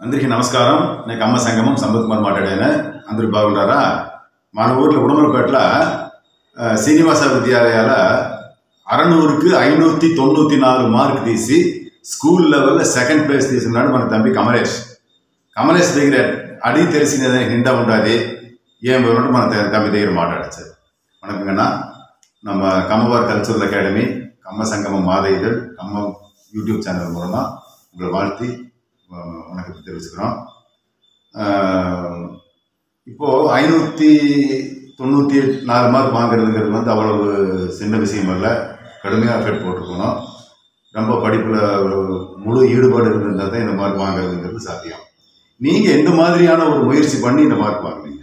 అందరికీ నమస్కారం. నేను అమ్మ సంగమం సంపత్ కుమార్ మాట్లాడాను. అందరూ బాగుంటారా? మన ఊర్లో ఉడమలపేటల శ్రీనివాస విద్యాలయాల 600కి 594 మార్క్ తీసి స్కూల్ లెవెల్లో సెకండ్ ప్లేస్ తీసుకున్నాడు మన తంబి కమలేష్. కమలేష్ దగ్గర అడిగి తెలిసింది నిండా ఉంటుంది. ఏం వివరంటే మన తంబి దగ్గర మాట్లాడచ్చు. வணக்கங்கண்ணா. நம்ம கம்மவார் கல்ச்சுரல் அகாடமி கம்ம சங்கமம் மாத இதழ் கம்ம யூடியூப் சேனல் மூலமாக உங்களை வாழ்த்தி வணக்கத்தை தெரிவிச்சுக்கிறோம். இப்போது 594 மார்க் வாங்குறதுங்கிறது வந்து அவ்வளவு சின்ன விஷயம் இல்லை. கடுமையாக எஃபெக்ட் போட்டிருக்கணும். ரொம்ப படிப்பில் ஒரு முழு ஈடுபாடு இருந்தால் தான் இந்த மார்க் வாங்குறதுங்கிறது சாத்தியம். நீங்கள் எந்த மாதிரியான ஒரு முயற்சி பண்ணி இந்த மார்க் வாங்குனீங்க?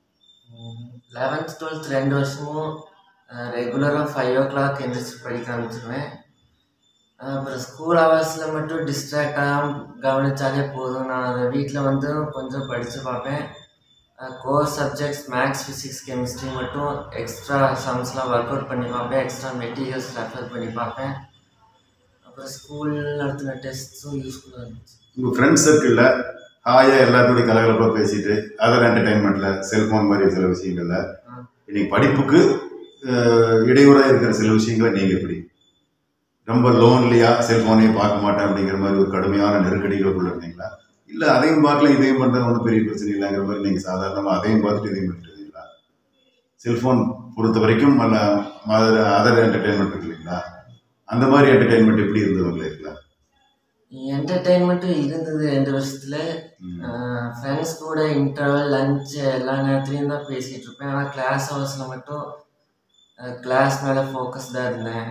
11th 12th 2 வருஷமும் ரெகுலராக 5 o'clock எந்திரிச்சு படிக்க ஆரம்பிச்சிருவேன். அப்புறம் ஸ்கூல் ஹவர்ஸில் மட்டும் டிஸ்ட்ராக்ட் ஆகாமல் கவனித்தாலே போதும். நான் அதை வீட்டில் வந்து கொஞ்சம் படித்து பார்ப்பேன். Core subjects maths, physics, chemistry மட்டும் எக்ஸ்ட்ரா சம்ஸ்லாம் ஒர்க் அவுட் பண்ணி பார்ப்பேன். எக்ஸ்ட்ரா மெட்டீரியல்ஸ் ரெஃபர் பண்ணி பார்ப்பேன். அப்புறம் ஸ்கூல் நடத்தின டெஸ்ட்ஸும் யூஸ்ஃபுல்லாக இருந்துச்சு. உங்கள் ஃப்ரெண்ட்ஸ் சர்க்கிளில் ஹாயாக எல்லாத்தோடையும் கலகலப்பாக பேசிட்டு அதர் என்டர்டைன்மெண்ட்டில் செல்ஃபோன் மாதிரி சில விஷயங்களில் இன்னைக்கு படிப்புக்கு இடையூறாக இருக்கிற சில விஷயங்களை நீங்கள் எப்படி ரொம்ப லோன்லியாக செல்ஃபோனையும் பார்க்க மாட்டேன் அப்படிங்கிற மாதிரி ஒரு கடுமையான நெருக்கடிகளுக்குள்ள இருந்தீங்களா? இல்லை அதையும் பார்க்கல இதையும் பண்ணுறது ஒன்றும் பெரிய பிரச்சனை இல்லைங்கிற மாதிரி நீங்கள் சாதாரணமாக அதையும் பார்த்துட்டு இதையும் பண்ணிட்டு இருக்கீங்களா? செல்ஃபோன் பொறுத்த வரைக்கும் அல்ல அதர் என்டர்டைன்மெண்ட் இருக்கு இல்லைங்களா? அந்த மாதிரி என்டர்டைன்மெண்ட் எப்படி இருந்தது உங்களுக்கு? என்டர்டெயின்மெண்ட்டும் இருந்தது 2 வருஷத்தில். ஃப்ரெண்ட்ஸ் கூட இன்டர்வல், லஞ்சு எல்லா நேரத்துலையும் தான் பேசிகிட்டு இருப்பேன். ஆனால் கிளாஸ் ஹவர்ஸில் மட்டும் கிளாஸ் மேலே ஃபோக்கஸ்டாக இருந்தேன்.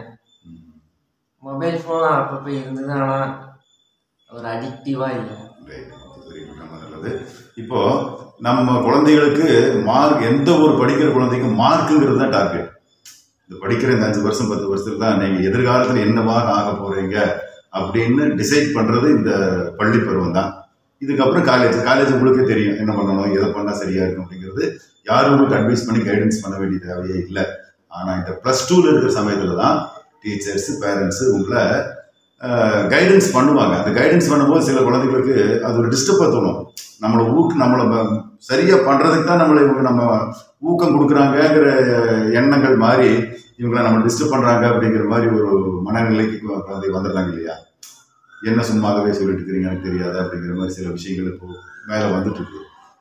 மொபைல் ஃபோன் அப்பப்போ இருந்தது, ஆனால் ஒரு அடிக்டிவாக இல்லை. நல்லது. இப்போது நம்ம குழந்தைகளுக்கு மார்க், எந்த ஒரு படிக்கிற குழந்தைக்கும் மார்க்குங்கிறது தான் டார்கெட். இந்த படிக்கிற இந்த 5 வருஷம் 10 வருஷத்துக்கு தான் நீங்கள் எதிர்காலத்தில் என்னவாக ஆக போகிறீங்க அப்படின்னு டிசைட் பண்ணுறது இந்த பள்ளி பருவம் தான். இதுக்கப்புறம் காலேஜ் உங்களுக்கே தெரியும் என்ன பண்ணணும், எதை பண்ணால் சரியாக இருக்கும் அப்படிங்கிறது. யாரும் உங்களுக்கு அட்வைஸ் பண்ணி கைடன்ஸ் பண்ண வேண்டிய தேவையே இல்லை. ஆனால் இந்த +2ல் இருக்கிற சமயத்தில் தான் டீச்சர்ஸு, பேரண்ட்ஸு உங்களை கைடன்ஸ் பண்ணுவாங்க. அந்த கைடன்ஸ் பண்ணும்போது சில குழந்தைங்களுக்கு அது ஒரு டிஸ்டர்பாக தோணும். நம்மளை சரியாக பண்ணுறதுக்கு தான் இவங்க நம்ம ஊக்கம் கொடுக்குறாங்கங்கிற எண்ணங்கள் மாதிரி இவங்களை நம்ம டிஸ்டர்ப் பண்ணுறாங்க அப்படிங்கிற மாதிரி ஒரு மனநிலைக்கு குழந்தை வந்துடுறாங்க இல்லையா? என்ன சும்மாகவே சொல்லிட்டு இருக்கிறீங்கன்னு தெரியாது அப்படிங்கிற மாதிரி சில விஷயங்கள் இப்போ மேலே வந்துட்டு இருக்கு.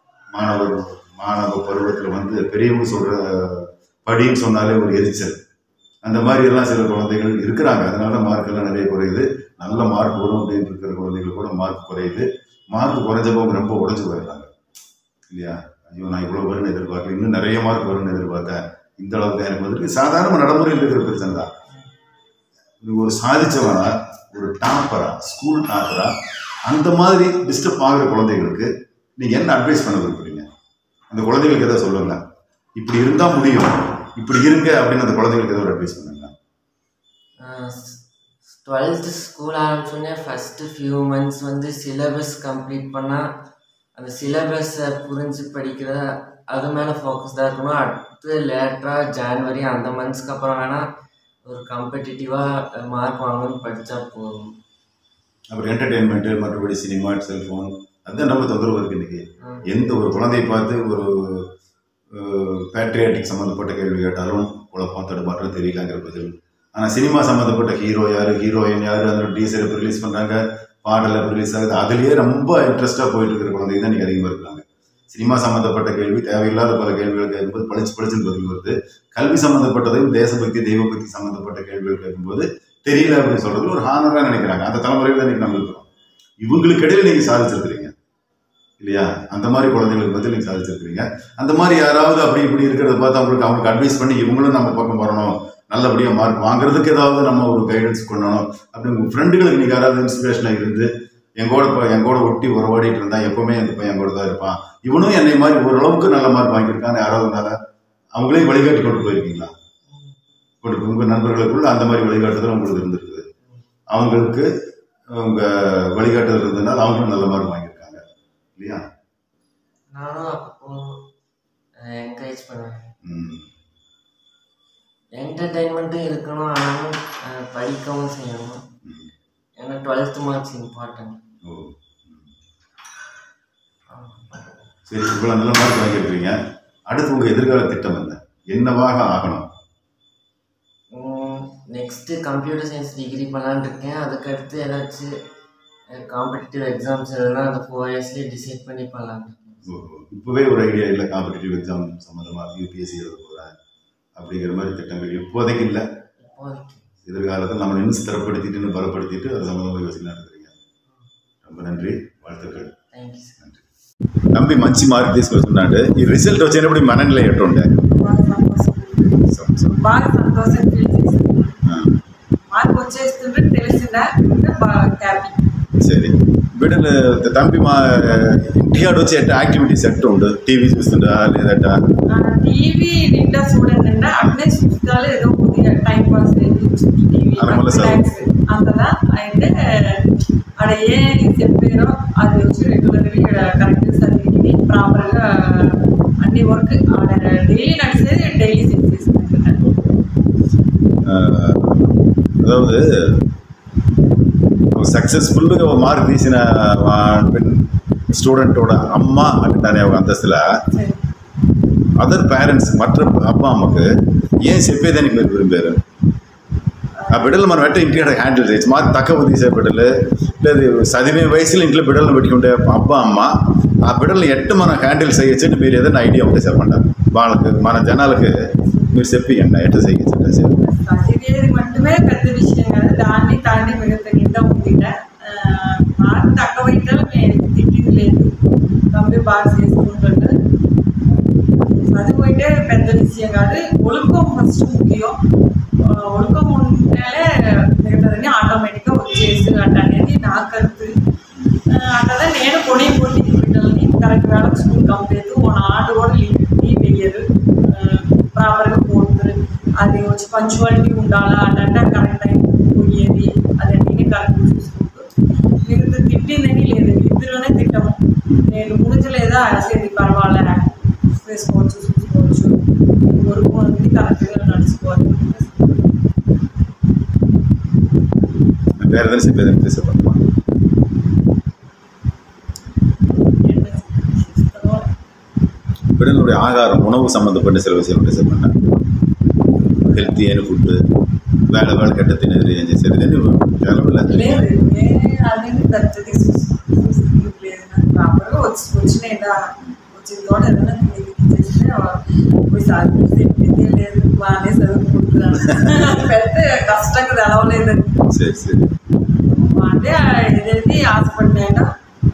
மாணவ பருவத்தில் வந்து பெரியவங்க சொல்கிற படின்னு சொன்னாலே ஒரு எரிச்சல், அந்த மாதிரி எல்லாம் சில குழந்தைகள் இருக்கிறாங்க. அதனால மார்க்கெல்லாம் நிறைய குறையுது. நல்ல மார்க் வரும் அப்படின்னு இருக்கிற குழந்தைகள் கூட மார்க் குறையுது. மார்க் குறைஞ்சவங்க ரொம்ப உடஞ்சி போயிடுறாங்க இல்லையா? ஐயோ, நான் இவ்வளோ வரும்னு எதிர்பார்க்கல, இன்னும் நிறைய மார்க் வரும்னு எதிர்பார்த்தேன், இந்த அளவுக்கு எனக்கு வந்துருக்கு. சாதாரண நடைமுறையில் இருக்கிற பிரச்சனை தான். ஒரு சாதிச்சவனா, ஒரு டாப்பரா, ஸ்கூல் டாப்பரா, அந்த மாதிரி டிஸ்டர்ப் ஆகிற குழந்தைகளுக்கு நீங்கள் என்ன அட்வைஸ் பண்ண விரும்புறீங்க? அந்த குழந்தைகளுக்கு எதாவது சொல்லுங்க, இப்படி இருந்தால் முடியும், இப்படி இருங்க அப்படின்னு அந்த குழந்தைகளுக்கு ஏதோ ஒரு அட்வைஸ் பண்ணுங்க. 12th ஸ்கூல் ஆரம்பிச்சோடனே ஃபஸ்ட்டு ஃபியூ மந்த்ஸ் வந்து சிலபஸ் கம்ப்ளீட் பண்ணால் அந்த சிலபஸை புரிஞ்சு படிக்கிற அது மேலே ஃபோக்கஸ்டாக இருக்கணும். அடுத்து லேட்டராக ஜான்வரி அந்த மந்த்ஸ்க்கு அப்புறம் வேணால் ஒரு காம்படிட்டிவாக மார்க் வாங்கணும்னு படித்தா போதும். அப்புறம் என்டர்டெயின்மெண்ட்டு, மற்றபடி சினிமா, செல்ஃபோன், அதுதான் நம்ம தொந்தரவு இருக்குது இன்றைக்கி. எந்த ஒரு குழந்தையை பார்த்து ஒரு பேட்ரியாட்டிக் சம்மந்தப்பட்ட கேள்வி கேட்டாலும் குழப்பம், தடுமாற்றம், தெரியலங்கிற பதில். ஆனால் சினிமா சம்மந்தப்பட்ட ஹீரோ யார், ஹீரோயின் யார், அதோட டீசர் எப்போ ரிலீஸ் பண்ணுறாங்க, பாடல் எப்போ ரிலீஸ் ஆகுது, அதுலேயே ரொம்ப இன்ட்ரெஸ்ட்டாக போயிட்டு இருக்கிற குழந்தைங்க தான் நீங்கள் அதிகமாக இருக்கிறாங்க. சினிமா சம்மந்தப்பட்ட கேள்வி, தேவையில்லாத பல கேள்விகள் கேட்கும்போது பளிச்சுன்னு பதில் வருது. கல்வி சம்மந்தப்பட்டதையும் தேசபக்தி, தெய்வபக்தி சம்மந்தப்பட்ட கேள்விகள் கேட்கும்போது தெரியல அப்படின்னு சொல்கிறது ஒரு ஹானராக நினைக்கிறாங்க. அந்த தலைமுறையில் தான் இன்றைக்கி நம்ம இருக்கிறோம். இவங்களுக்கு இடையில நீங்கள் சாதிச்சிருக்கிறீங்க இல்லையா? அந்த மாதிரி குழந்தைங்களுக்கு பற்றி நீங்கள் சாதிச்சிருக்கிறீங்க. அந்த மாதிரி யாராவது அப்படி இப்படி இருக்கிறத பார்த்து அவங்களுக்கு அட்வைஸ் பண்ணி இவங்களும் நம்ம பக்கம் வரணும், நல்லபடியாக மார்க் வாங்குறதுக்கு ஏதாவது நம்ம ஒரு கைடன்ஸ் பண்ணணும் அப்படின்னு உங்கள் ஃப்ரெண்டுகளுக்கு நீங்கள் யாராவது இன்ஸ்பிரேஷனாக இருந்து எங்கூட ஒட்டி உறவாடிட்டு இருந்தால் எப்போவுமே அந்த பையன் கூட தான் இருப்பான், இவனும் என்னை மாதிரி ஓரளவுக்கு நல்ல மார்க் வாங்கியிருக்கான்னு யாராவது இருந்தாலும் அவங்களையும் வழிகாட்டி கொண்டு போயிருக்கீங்களா? உங்கள் நண்பர்களுக்குள்ள அந்த மாதிரி வழிகாட்டுதல் உங்களுக்கு இருந்திருக்குது. அவங்களுக்கு உங்கள் வழிகாட்டுதல் இருந்ததுனால அவங்களும் நல்ல மார்க் வாங்கியிருக்காங்க இல்லையா? நானும் அப்போ என்கரேஜ் பண்ணுவேன். என்டர்டெயின்மெண்ட்டும் இருக்கணும், ஆனாலும் படிக்கவும் செய்யணும். ஏன்னா 12th மார்க்ஸ் இம்பார்ட்டன்ட். சரி, இவ்வளோ நல்ல மார்க் வாங்கியிருக்கிறீங்க. அடுத்து உங்கள் எதிர்கால திட்டம் என்ன? என்னவாக ஆகணும்? நெக்ஸ்ட்டு கம்ப்யூட்டர் சயின்ஸ் டிகிரி பண்ணலான்னு இருக்கேன். அதுக்கடுத்து ஏதாச்சும் காம்படிட்டிவ் எக்ஸாம்ஸ் எழுதலாம். அந்த 4 இயர்ஸ்லேயே டிசைட் பண்ணி பண்ணலான்னு இருக்கேன். இப்போவே ஒரு ஐடியா இல்லை, காம்படிட்டிவ் எக்ஸாம் சம்மந்தமாக யூபிஎஸ்சி எழுத போகிறேன் அப்படிங்கிற மாதிரி திட்டங்கள் இப்போதைக்கு இல்லை. எதிர்காலத்தில் நம்ம இன்னும் ஸ்திரப்படுத்திட்டு இன்னும் பலப்படுத்திட்டு அது சம்மந்தமாக யோசிக்கலாம் இருக்கிறீங்க. ரொம்ப நன்றி, வாழ்த்துக்கள். நன்றி. தம்பி మంచి మార్క్ తీసుకొస్తున్నాడు. ఈ రిజల్ట్ వచ్చినప్పుడు ఈ మననిలో ఎట్లుండే? బాగా సంతోషం ఫీల్ చేశాను. మార్క్ వచ్చేస్తుంటే తెలిసిందా బాగా హ్యాపీ. సరే, బిడ్డలు తంపి మా ఇంటికాడ వచ్చి ఎట్ట యాక్టివిటీస్ ఎట్ట ఉండు? టీవీ చూస్తుండా లేదట? టీవీ నిండా చూడండి, అట్నే చూస్తాలో ఏదో కొద్దిగా టైం పాస్ టీవీ అంతదా. అయితే ఆడ ఏది చెప్పారో అది వచ్చి రెగ్యులర్గా కరెక్ట్గా చదివి ప్రాపర్గా అన్ని వర్క్ ఆడ డైలీ నడిచేది డైలీ చేసేసుకుంటున్నాను. அதாவது సక్సెస్ఫుల్గా మార్క్ తీసిన స్టూడెంటోட అమ్మ అంటానే ఒక అంతస్తుల అదర్ పేరెంట్స్ మற்ற అబ్బా అమ్మకు ఏం చెప్పేదానికి మీరు విరుంబారు? ఆ బిడ్డలు మనం ఎట్లా ఇంటికాడ హ్యాండిల్ చేయొచ్చు? మార్క్ తక్కువ తీసే బిడ్డలు లేదు చదివే వయసులో ఇంట్లో బిడ్డలను పెట్టుకుంటే అబ్బా అమ్మ ఆ బిడ్డలను ఎట్లా మనం హ్యాండిల్ చేయొచ్చు అని మీరు ఏదైనా ఐడియా ఉంటే చెప్పండి. వాళ్ళకి మన జనాలకి మీరు చెప్పియండి ఎట్లా చేయొచ్చు. చదివేది మట్టుమే పెద్ద విషయం కాదు, దాన్ని తాండి మిగతా కింద ఉంది. మార్క్ తక్కువ అయితే నేను తిట్టింది లేదు, తమ్మి బాగా చేసుకుంటుంటే చదువు అయితే పెద్ద విషయం కాదు. ఒழுக்கம் ఫస్ట్ ముఖ్యం. ఒழுக்கம் ఉంటేనే మిగతాదని ఆటోమేటిక్గా వచ్చేసి అట్ట అనేది నా కருத்து. అట్లా నేను కొనిపోతే బిడ్డల్ని కరెక్ట్ వేళకు స్కూల్ కంప్లీట్ మన ఆట కూడా లీవ్ వేయరు, ప్రాపర్గా పోతుంది. అది వచ్చి పంచువాలిటీ ఉండాలా అంటే కరెక్ట్ టైం పోయేది అదన్నీ కరెక్ట్ చూసుకుంటూ. మిగతా తిట్టిందని లేదు, ఇద్దరునే తిట్టము. నేను ముడించలేదా అసేది పర్వాలే వేసుకోవచ్చు చూసుకోవచ్చు, వరకు అనేది కరెక్ట్గా నడుచుకోవాలి. வேறு எதுவும் చెప్పేది பேசப்படமா? பிள்ளைகளுடைய ஆகாரம் உணவு சம்மந்தப்பட்ட சில விஷயம் பேசப்பட்டேன். హెల్తీయైన ఫుడ్ వేళ వేళ గట్ట తినేది ఏం చేసేది కానీ చాలా వచ్చినాయిదా వచ్చిన తోట ఏదైనా చేస్తే లేదు బాగానే చదువుకుంటున్నాను. పెద్ద కష్టంగా తెలవలేదు. సరే సరే అంటే ఏదైతే ఆశపడినాయినా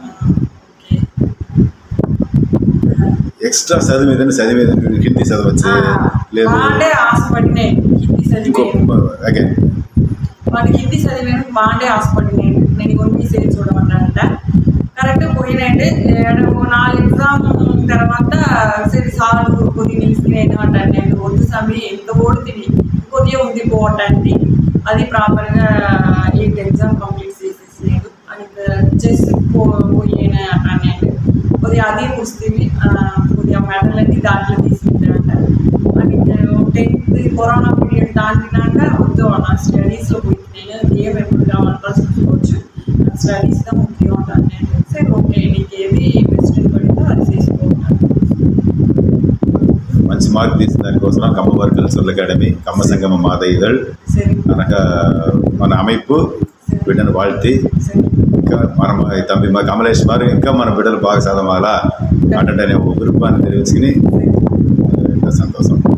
ఎక్స్ట్రా చదువు ఏదైనా చదివేది హిందీ చదవచ్చు లేదు ఆశపడినాయి. హిందీ చదివే వాడికి హిందీ చదివేది బాగానే ఆశపడినాయి. నేను కొన్ని సేల్ చూడమన్నానంట. కరెక్ట్గా పోయినంటే 4 ఎగ్జామ్ తర్వాత సరే సార్లు కొద్ది నిలిచినాయి అంటే నేను వద్దు సమయం ఎంత ఓడితిని కొద్దిగా ఉంది పోవటానికి అది ప్రాపర్గా 8 ఎగ్జామ్ కంప్లీట్ చేసేసినాడు అని చేసి పోయినా అన్నాను. కొద్దిగా అది వస్తుంది కొద్దిగా మెడలన్నీ దాంట్లో తీసుకుంటానంట. అని 10th కరోనా పీరియడ్ దాటినాక వద్దు నా స్టడీస్లో పోయినాను. ఏం ఎప్పుడు కావాలంటే చూసుకోవచ్చు, స్టడీస్గా ముఖ్యం ఉంటాను నేను. సరే ఓకే నీకు ఏది బెస్ట్ పడిందో అది చేసుకోవాలి. మంచి మార్క్ తీసిన దానికోసం கம்மவார் கல்ச்சுரல் அகாடமி கம்ம சங்கம மாத இதழ் అనక మన அமைப்பு బిడ్డను வாழ்த்தி ఇంకా మనం తమ్మి మా కమలేష్ గారు ఇంకా మన బిడ్డలు బాగా చదవాలా అంటే విருப்பாన్ని తెలియచుకుని సంతోషం.